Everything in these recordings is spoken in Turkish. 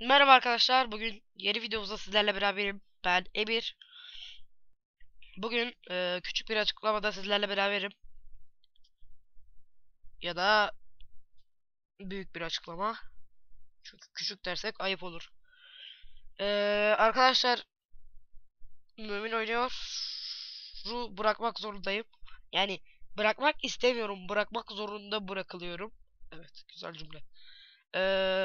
Merhaba arkadaşlar. Bugün yeni videomuzda sizlerle beraberim. Ben Emir. Bugün küçük bir açıklamada sizlerle beraberim. Ya da büyük bir açıklama. Çünkü küçük dersek ayıp olur. E, Arkadaşlar, Mümin oynuyor. Bırakmak zorundayım. Yani bırakmak istemiyorum. Bırakmak zorunda bırakılıyorum. Evet, güzel cümle. E,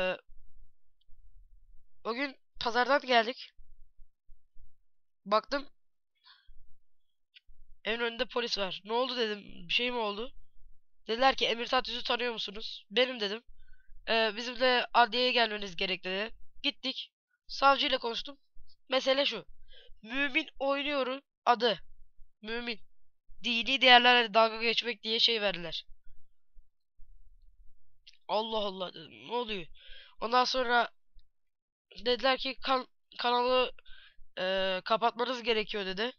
Bugün pazardan geldik. Baktım, en önünde polis var. Ne oldu dedim. Bir şey mi oldu? Dediler ki Emir Tatyüz'ü tanıyor musunuz? Benim dedim. Bizimle adliyeye gelmeniz gerek dedi. Gittik. Savcıyla konuştum. Mesele şu. Mümin oynuyorun adı. Mümin. Dini değerlerle dalga geçmek diye şey verdiler. Allah Allah dedim. Ne oluyor? Ondan sonra dediler ki kanalı kapatmanız gerekiyor dedi.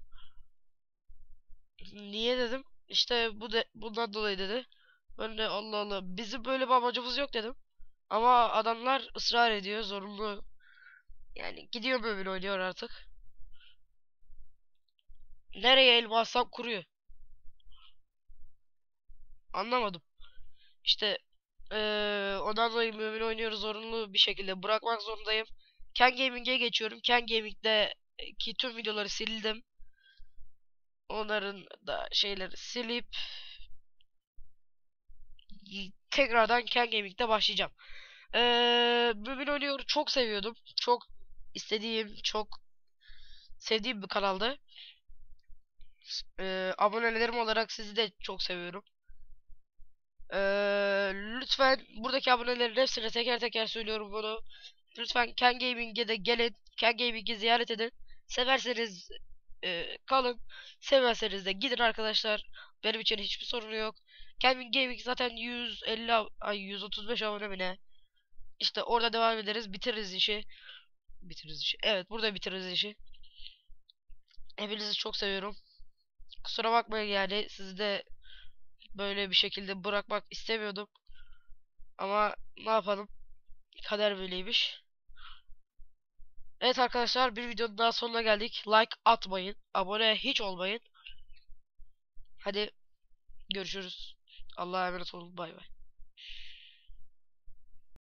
Niye dedim. İşte bundan dolayı dedi. Ben de Allah Allah. Bizim böyle bir amacımız yok dedim. Ama adamlar ısrar ediyor. Zorunlu. Yani gidiyor Mümin oynuyor artık. Nereye el bassam kuruyor. Anlamadım. İşte ondan dolayı Mümin oynuyoruz zorunlu bir şekilde bırakmak zorundayım. Ken Gaming'e geçiyorum. Ken Gaming'deki tüm videoları sildim. Onların da şeyleri silip tekrardan Ken Gaming'de başlayacağım. Mümin oynuyor çok seviyordum. Çok istediğim, çok sevdiğim bir kanaldı. Abonelerim olarak sizi de çok seviyorum. Lütfen buradaki abonelerin hepsine teker teker söylüyorum bunu. Lütfen Ken Gaming'e de gelin. Ken Gaming'i ziyaret edin. Severseniz kalın. Sevmezseniz de gidin arkadaşlar. Benim için hiçbir sorunu yok. Ken Gaming zaten 150 135 abone mi ne? İşte orada devam ederiz. Bitiririz işi. Bitiririz işi. Evet, burada bitiririz işi. Hepinizi çok seviyorum. Kusura bakmayın, yani sizi de böyle bir şekilde bırakmak istemiyordum. Ama ne yapalım? Kader böyleymiş. Evet arkadaşlar, bir videonun daha sonuna geldik. Like atmayın. Abone hiç olmayın. Hadi görüşürüz. Allah'a emanet olun. Bay bay.